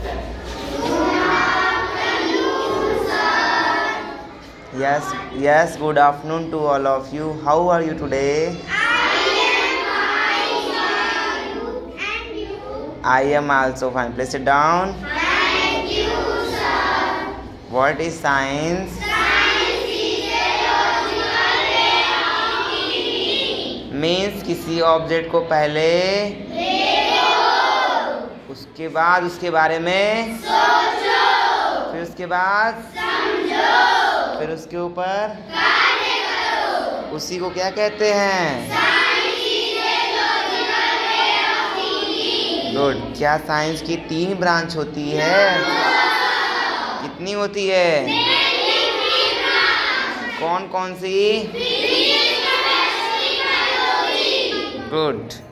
Yes, good afternoon to all of you. How are you today? I am also fine. Please sit down. Thank you, sir. What is science? Science is a logical way of thinking. Means किसी object को पहले देखो, उसके बाद उसके बारे में सोचो, फिर उसके बाद समझो, फिर उसके ऊपर कार्य करो। उसी को क्या कहते हैं? Science is a logical way of thinking. Good. क्या साइंस की 3 ब्रांच होती है? कितनी होती है? कौन कौन सी? Physics, chemistry, biology. गुड।